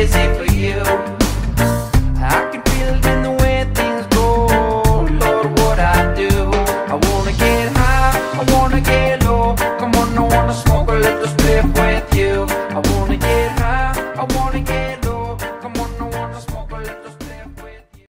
crazy for you. I can feel it in the way things go. Lord, what I do. I wanna get high, I wanna get low. Come on, I wanna smoke a little spliff with you. I wanna get high, I wanna